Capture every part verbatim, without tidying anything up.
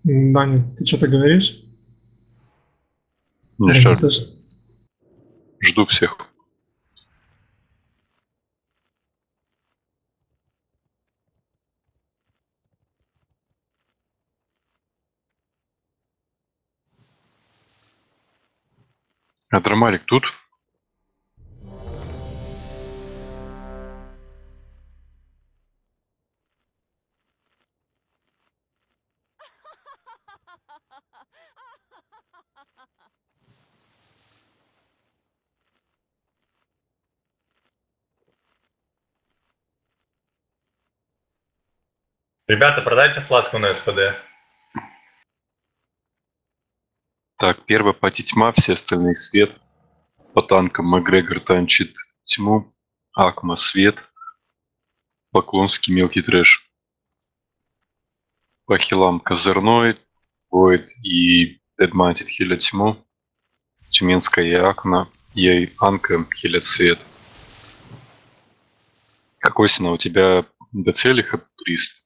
Даня, ты что-то говоришь? Не, Я не сейчас слышу. жду всех. Адрамалик тут? Ребята, продайте фласку на СПД. Так, первая пати тьма, все остальные свет. По танкам Макгрегор танчит тьму, Акма свет, Поклонский мелкий трэш. По хилам Козырной, Void и Deadmanted хилят тьму, Тюменская и Акна, я и Анка хилят свет. Кокосина, у тебя до цели хэп-прист?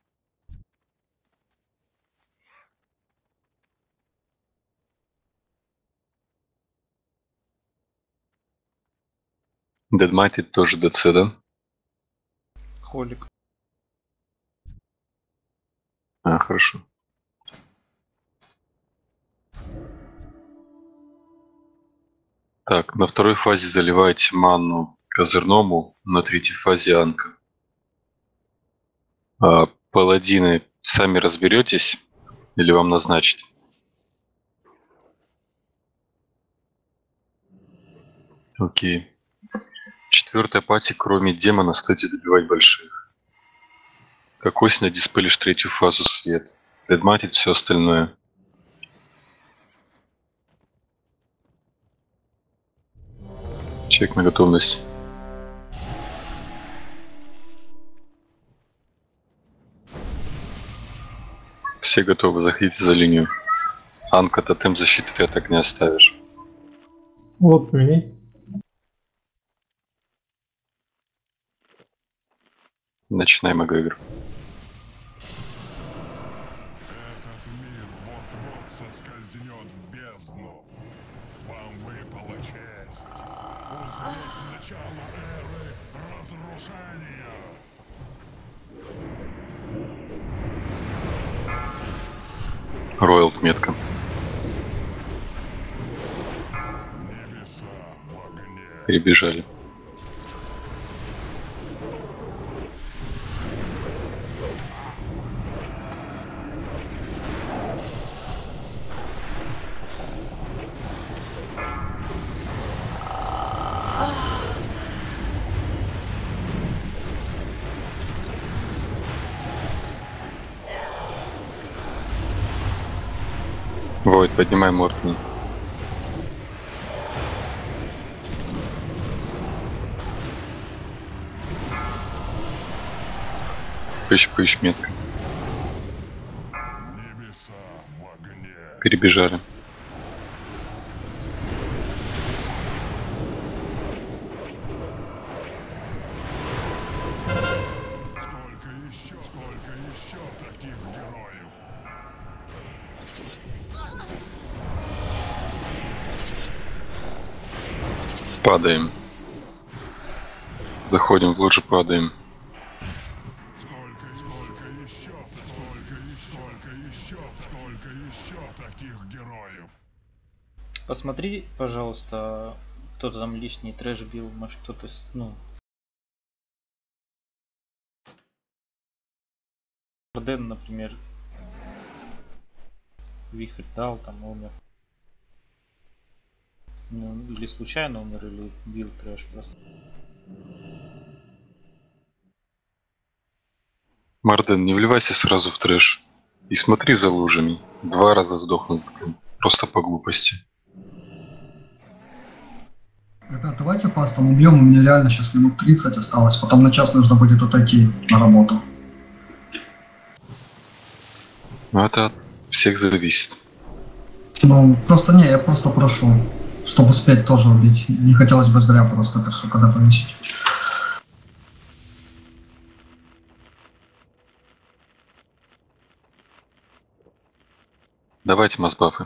Deadmanted тоже ДЦ, да? Холик. А, хорошо. Так, на второй фазе заливайте ману Козырному, на третьей фазе Анка. А, паладины, сами разберетесь или вам назначить? Окей. Четвертая пати, кроме демона, стойте добивать больших. Как осень диспелишь третью фазу свет. Предматить все остальное. Чек на готовность. Все готовы, заходите за линию. Анка, тотем защиты ты от огня ставишь. Вот поменяй. Начинай, Макгрегор. Этот мир вот-вот соскользнет в бездну. Вам выпала честь узреть начало эры разрушения. Роял метка. Небеса в огне. Перебежали. Войд, поднимай Мортни. Пыщ-пыщ метка. Небеса в огне. Перебежали. Сколько еще, сколько еще таких героев? Падаем. Заходим в лужу, падаем. Сколько, сколько еще, сколько еще, сколько еще, сколько еще таких героев? Посмотри, пожалуйста, кто-то там лишний трэш бил, может кто-то, с- ну... Дэн, например, вихрь дал, там умер. Ну, или случайно умер, или бил трэш просто. Марден, не вливайся сразу в трэш. И смотри за лужами. Два раза сдохнуть. Просто по глупости. Ребят, давайте пастом убьем, у меня реально сейчас минут тридцать осталось, потом на час нужно будет отойти на работу. Но это от всех зависит. Ну, просто не, я просто прошу, чтобы успеть тоже убить. Не хотелось бы зря просто персу когда повесить. Давайте масбафы.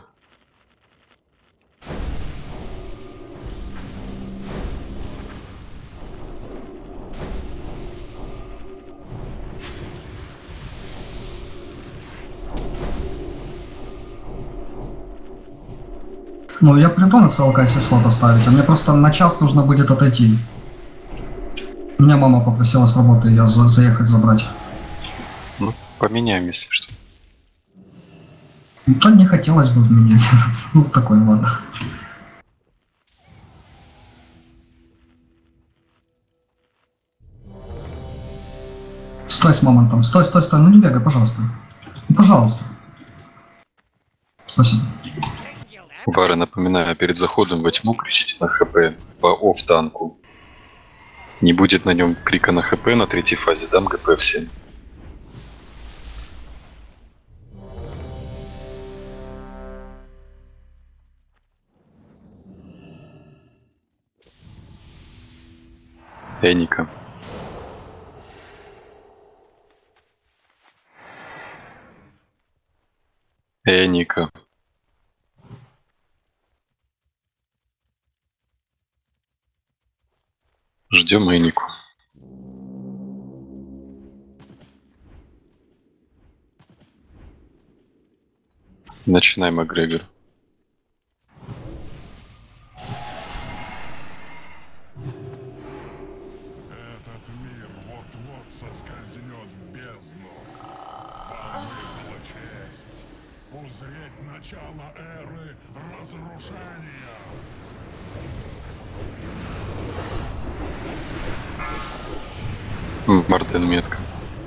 Ну, я приду на целка, если слот оставить, а мне просто на час нужно будет отойти. Меня мама попросила с работы ее за заехать забрать. Ну, поменяем, если что. Ну, то не хотелось бы менять. Ну, такой, ладно. Стой с мамонтом. Стой, стой, стой. Ну не бегай, пожалуйста. Ну, пожалуйста. Спасибо. Вара, напоминаю, перед заходом во тьму кричите на хп по офф-танку. Не будет на нем крика на хп на третьей фазе, дам ГП всем. Эника. Эника. Ждем Энику. Начинай, Макгрегор. Этот мир вот-вот соскользнет в бездну. Вам выпала честь узреть начало эры разрушения. Мартен метка.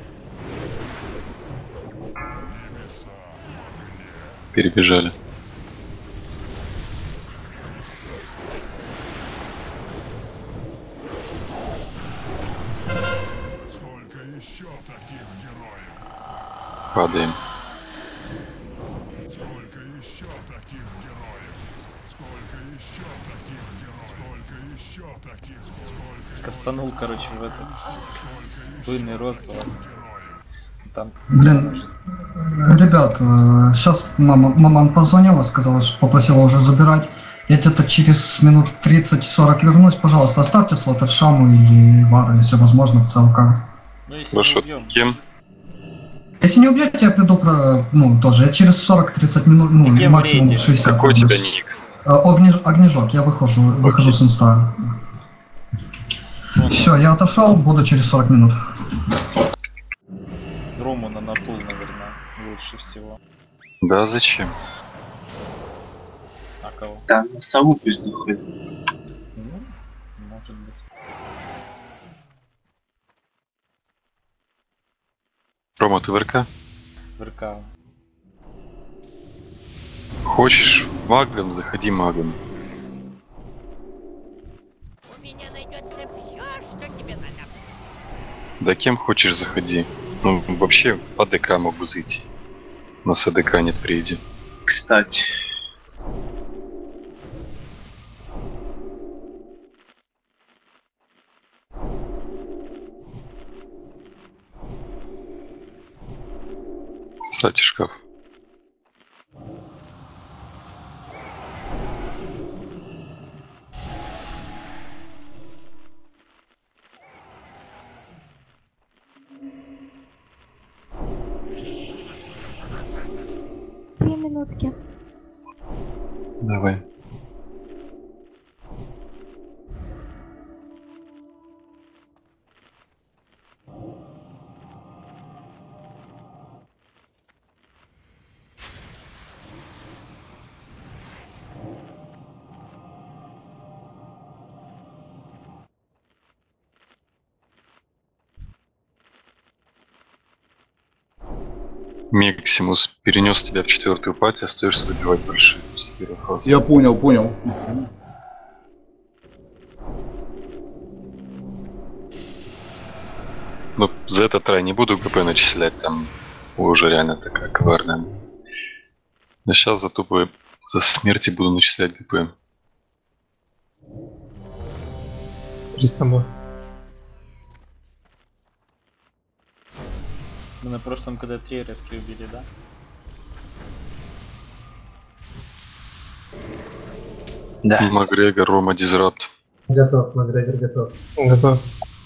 Небеса в огне. Перебежали. Сколько еще таких героев? Падаем. Сколько еще таких героев? Сколько еще таких героев? Сколько еще таких? Сколько Скастанул, короче, в это. Буйный розголос. Там. Блин, ребят, сейчас мама, мама позвонила, сказала, что попросила уже забирать. Я где-то через минут тридцать-сорок вернусь, пожалуйста, оставьте слот от Шаму или Вару, если возможно, в ЦЛК. Ну, если Хорошо, не убьем. кем? Если не убьете, я приду, про, ну, тоже, я через сорок-тридцать минут, ну, Ты кем максимум в рейде? шестьдесят. Какой у тебя вернусь. ник? А, огнеж- огнежок, я выхожу, выхожу с инста. Вон, Все, я отошел, буду через сорок минут. Романа на пул, наверное, лучше всего. Да, зачем? А кого? Да, на сову пусть заходит. Ну, может быть. Рома, ты в РК? В РК. Хочешь магом, заходи магом. У меня найдется все, что тебе надо. Да кем хочешь, заходи. Ну, вообще, по ДК могу зайти. На СДК нет в рейде. Кстати. Кстати, шкаф. Две минутки. Давай. Мексимус перенес тебя в четвертую пати, остаешься добивать большие с первой фазы. Я понял, понял. Ну, за этот трай не буду ГП начислять, там уже реально такая коварная. Но сейчас за тупо за смерти буду начислять ГП. Крестомор. Мы на прошлом КД три резки убили, да? Да. Макгрегор, Рома, Дизрапт. Готов, Макгрегор, готов. Готов.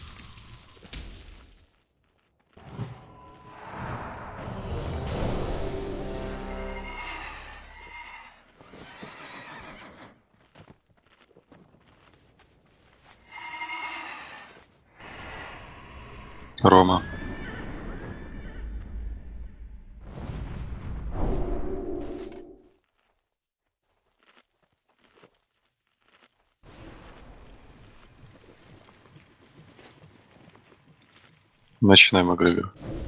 Рома. Начинай, Макгрегор.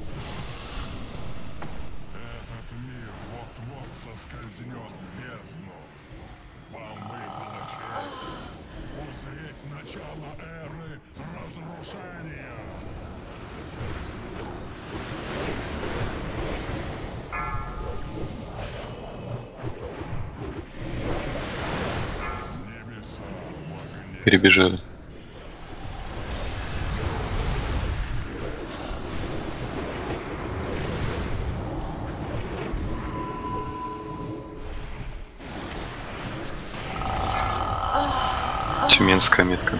Этот мир вот-вот соскользнет в бездну. Вам выпала честь узреть начало эры разрушения. Небеса в огне. Перебежали. Тюменская метка.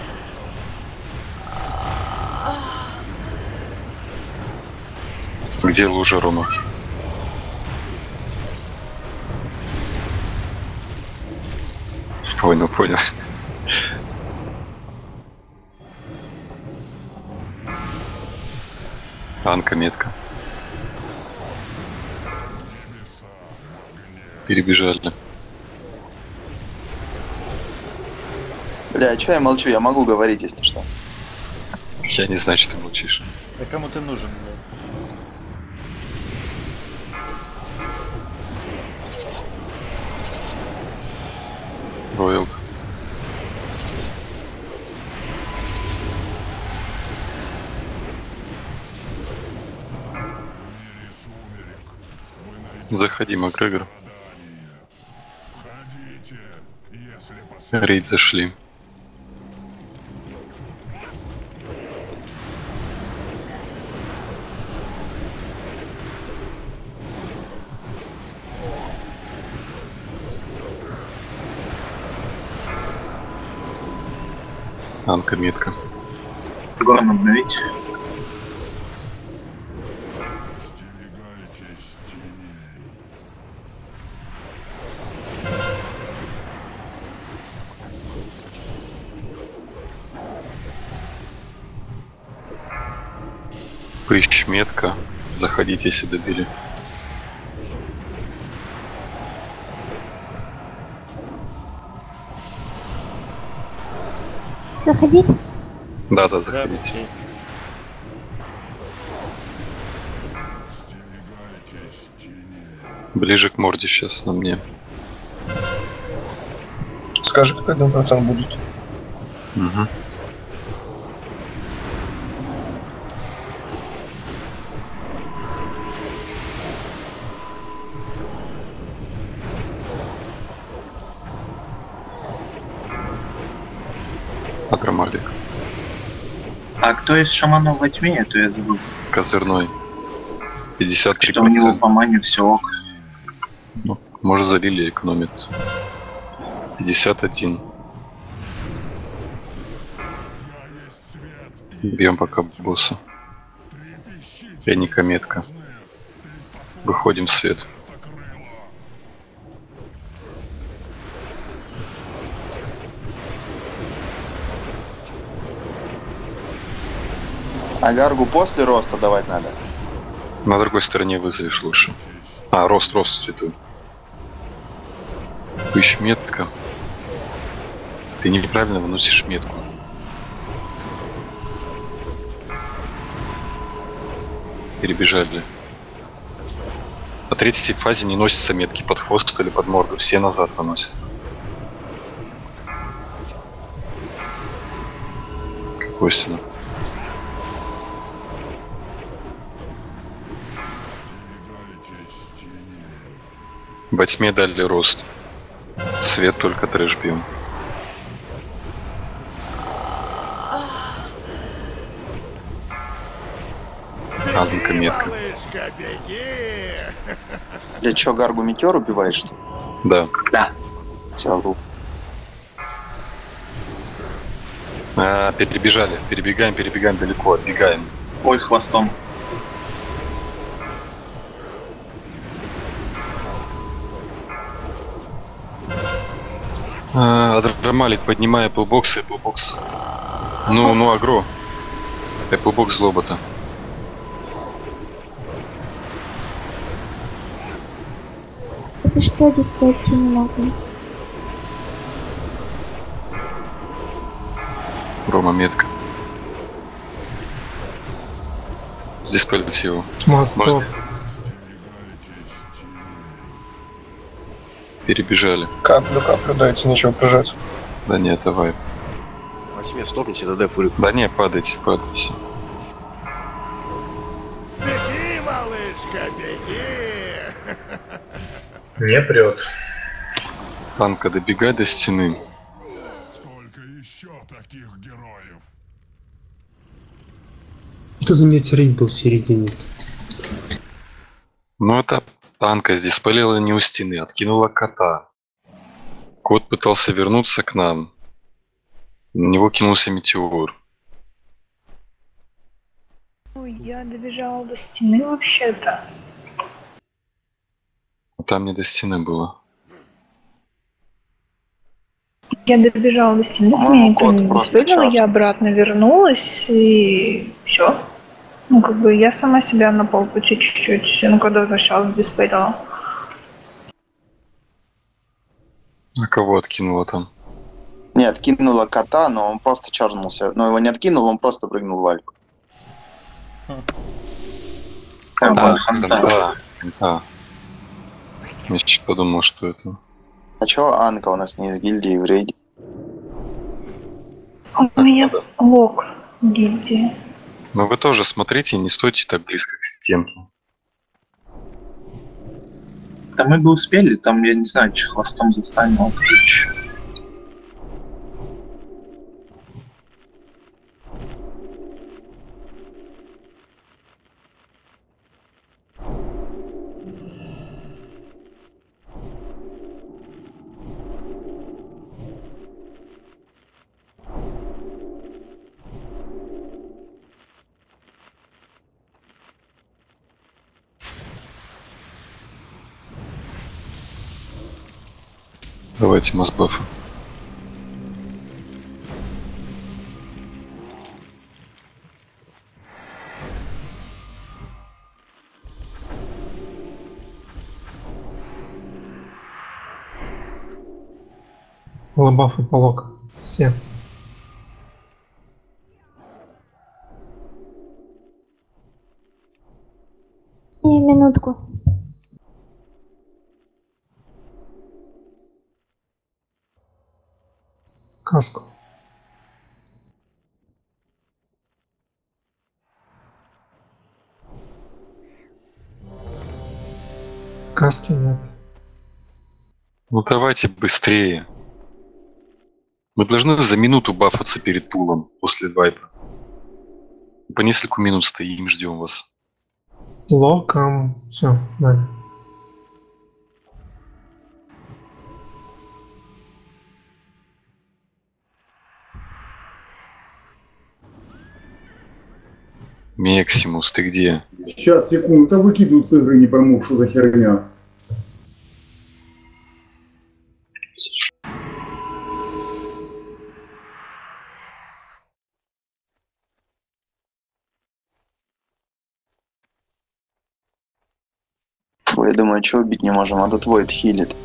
Где лужа, Рома? Понял, понял. Анка метка. Перебежали. Бля, а чё я молчу? Я могу говорить, если что. Я не знаю, что ты молчишь. Да кому ты нужен, блядь? Ройл. Заходи, Макгрегор. Входите, если пос- Рейд зашли. Анка метка. Горн обновить. остерегайтесь теней. Пыщ метка. Заходите, если добили. Заходить? Да, да, Да, заходите. быстрее. Остерегайтесь теней. Ближе к морде сейчас на мне. Скажи, как один процент будет. Угу. Агромалик. А кто из шаманов во тьме, это я забыл. Козырной. пятьдесят три Что у него процента. по мане все ок. Ну, может, залили, экономит. пятьдесят один. Я есть свет и Бьем пока босса. трепещите. Пеника метка. Выходим в свет. А гаргу после роста давать надо. На другой стороне вызовешь лучше. А, рост, рост святой. Пыщ метка. Ты неправильно выносишь метку. Перебежали. По третьей фазе не носятся метки под хвост или под морду. Все назад выносятся. Какой стена? Во тьме дали рост. Свет только трэш бьем. Анка метка. Бля, чё, гаргу метеор убиваешь, что ли? Да. Да. Тялу. А, перебежали. Перебегаем, перебегаем далеко, отбегаем. Ой, хвостом. А, Адрамалик, поднимай Эпплбокс, Эпплбокс. Ну, ну, агро. Эпплбокс злобота. Если что, здесь пройти не могу. Рома, метка. Здесь пойдете его. Мостов. Перебежали. Каплю, каплю дайте, нечего прижать. Да нет, давай. Возьми, стопните, тогда фурик. Да не, падайте, падайте. Беги, малышка, беги! Не прет. Танка, добегай до стены. Сколько еще таких героев? Что за метеорит был в середине? Ну это танка здесь спалила не у стены, откинула кота. Кот пытался вернуться к нам. На него кинулся метеор. Ой, я добежала до стены вообще-то. Там не до стены было. Я добежала до стены, с меня никто не диспелила, я обратно вернулась и все. Ну, как бы я сама себя на полпути чуть-чуть, ну, когда возвращалась, диспелила. А кого откинула там? Не, откинула кота, но он просто чарнулся. Но его не откинул, он просто прыгнул в альку. А, да, да, да. Я чуть подумал, что это. А чё Анка у нас не из гильдии в рейде? У меня лог в гильдии. Но вы тоже смотрите, не стойте так близко к стенке. Да мы бы успели, там, я не знаю, че хвостом застанем, ключ. Давайте масбафы. Лобаф и полок. Все. Не, минутку. Каску. Каски нет. Ну давайте быстрее. Мы должны за минуту бафаться перед пулом после вайпа. По несколько минут стоим, ждем вас. Локом. Все, да. Мексимус, ты где? Сейчас, секунду, то выкидывают с игры, не пойму, что за херня. Фу, я думаю, что убить не можем, а тут Войд хилит.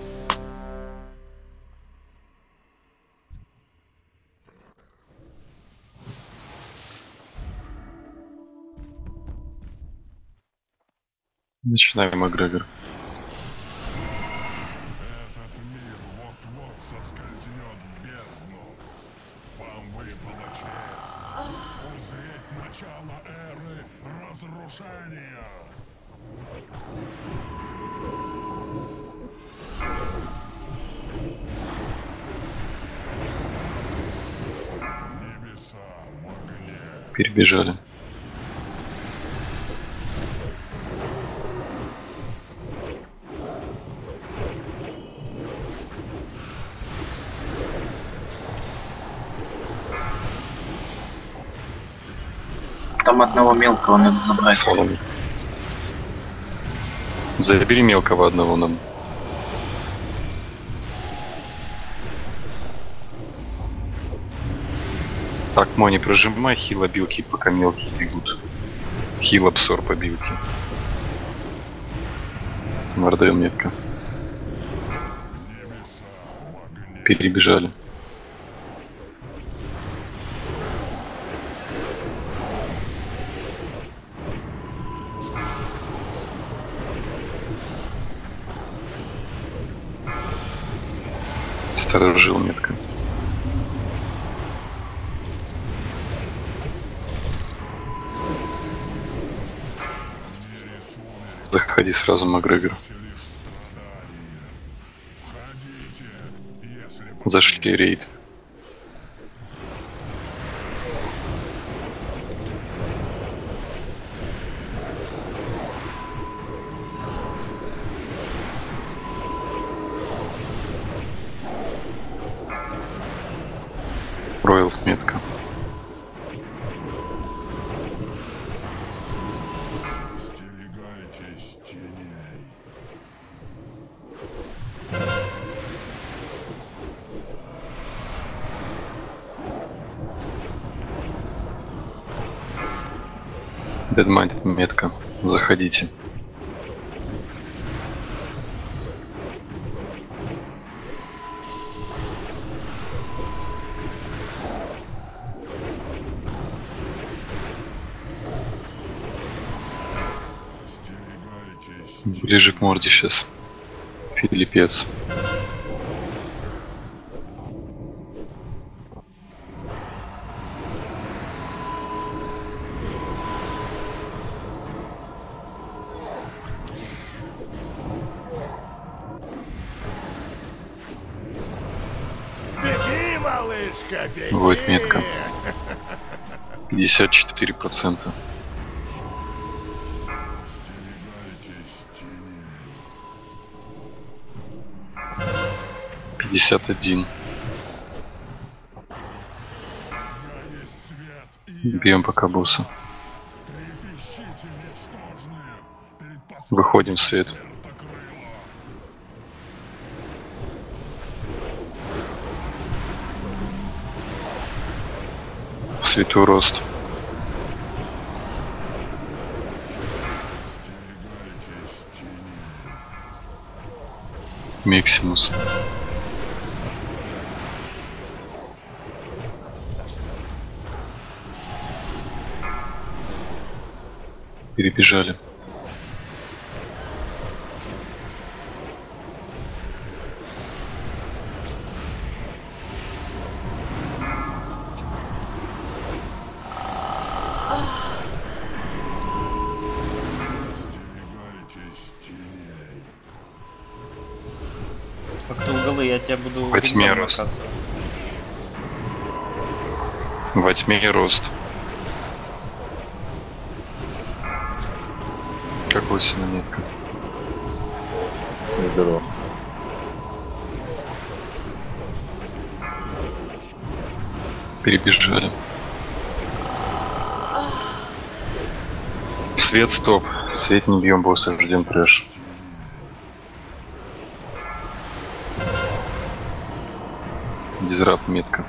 Начинаем, Макгрегор. Этот мир вот-вот соскользнет в бездну. Вам выпала честь узреть начало эры разрушения. Небеса в огне. Перебежали. там одного мелкого надо забрать. Фоловик. Забери мелкого одного нам. Так, Мони, прожимай хил обилки, пока мелкие бегут. Хил абсорб обилки. Мордел метка. Перебежали. Сторожил метка. Заходи сразу, Макгрегор. Зашли рейд. Ройл метка. Дедмайнд метка. Заходите. Ближе к морде сейчас. Филиппец. Беги, малышка, беги! Вот метка. пятьдесят четыре процента. пятьдесят один. Бьем пока босса. Выходим в свет. В свету рост. Максимус. Перебежали. Как-то уголы, я тебя буду... Во тьме углом рост. показывать. Во тьме рост. Какой синонетка? Здорово. Перебежали. Свет, стоп. Свет не бьем босса, ждем трэш. Дизрап метка.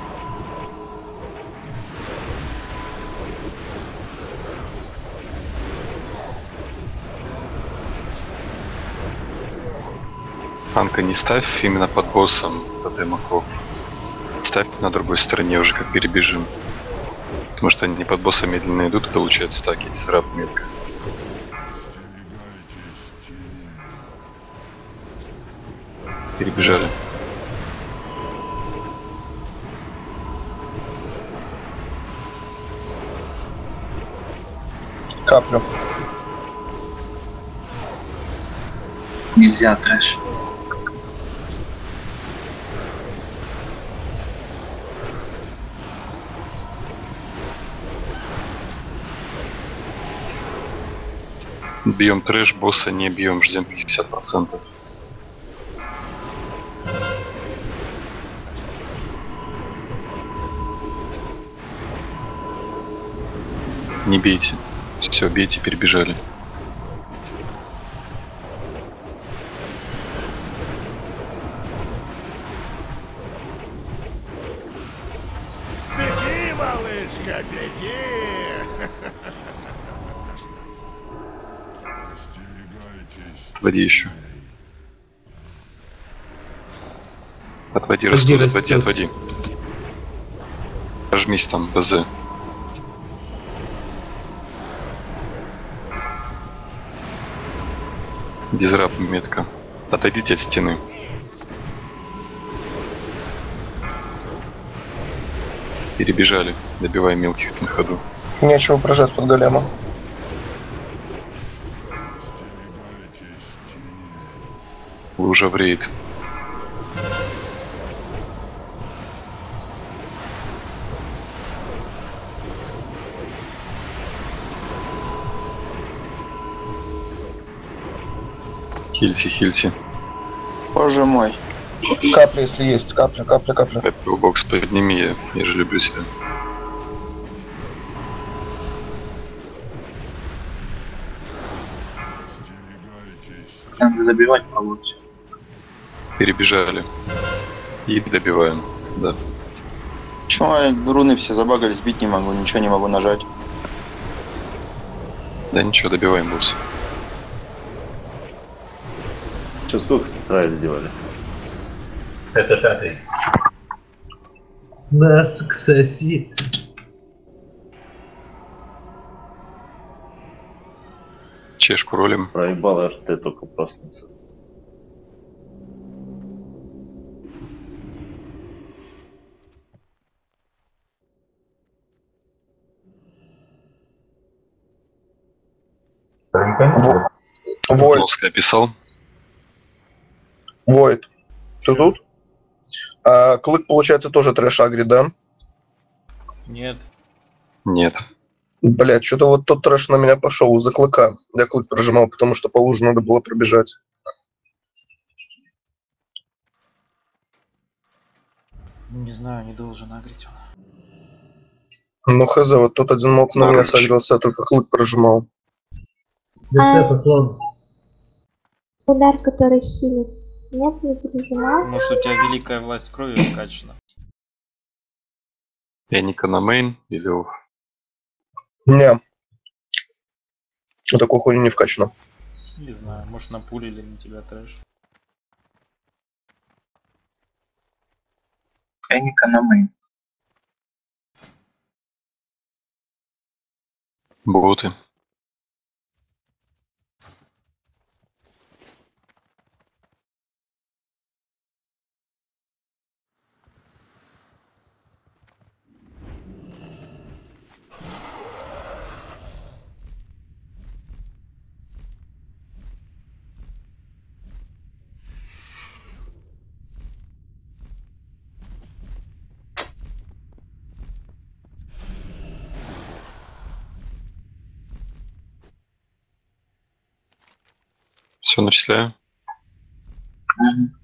Анка, не ставь именно под боссом тотемаков. Ставь на другой стороне уже, как перебежим. Потому что они под боссом медленно идут и получают стаки. Дизрап метка. Перебежали. Каплю. Нельзя трэш. Бьем трэш, босса не бьем, ждем пятьдесят процентов. Не бейте. Все, бейте, перебежали. Беги, малышка, беги! Отводи еще. Отводи, Отводи, Растут, отводи, растет. отводи. Прожмись там, БЗ. Дизрап метка. Отойдите от стены. Перебежали, добивая мелких на ходу. Нечего прожать под голема. Вы уже в рейд. Хильте, хильте. Боже мой. Капля, если есть. Капля, капля, капля. Пеппи, бокс подними, я, я же люблю тебя. Надо добивать получше. Перебежали. И добиваем, да. Почему руны все забагались, бить не могу, ничего не могу нажать. Да ничего, добиваем босса. Что, сколько трайль сделали? Это пятый. Нас к соси. Чешку ролим. Проебал РТ, только проснулся. Войд. Плоское писал. Войд. Ты тут? А, Клык, получается, тоже трэш агрит, да? Нет. Нет. Блять, что-то вот тот трэш на меня пошел из-за клыка. Я клык прожимал, потому что по луже надо было пробежать. Не знаю, не должен агрить он. Ну хз, вот тот один мог на меня согрелся, только клык прожимал. ДЦ поклон. Удар, который хилит. Нет, не пережимал. Может, у тебя великая власть крови вкачана? Эника на мейн или офф? Не. Такой хуйни не вкачано. Не знаю, может напулили на тебя трэш. Эника на мейн. Боты. Все начисляю. Угу.